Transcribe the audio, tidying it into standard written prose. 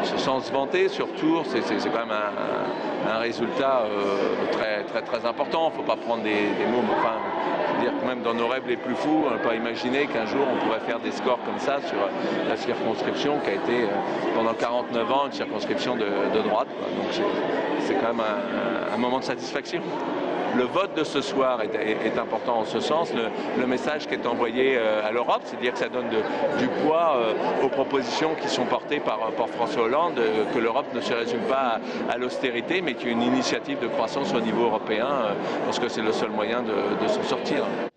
sans se vanter sur Tours, c'est quand même un résultat très important. Il ne faut pas prendre des mots, enfin, je veux dire que même dans nos rêves les plus fous, on ne peut pas imaginer qu'un jour on pourrait faire des scores comme ça sur la circonscription qui a été pendant 49 ans une circonscription de droite, quoi. Donc c'est quand même un moment de satisfaction. Le vote de ce soir est important en ce sens. Le message qui est envoyé à l'Europe, c'est-à-dire que ça donne du poids aux propositions qui sont portées par François Hollande, que l'Europe ne se résume pas à l'austérité, mais qu'il y a une initiative de croissance au niveau européen, parce que c'est le seul moyen de s'en sortir.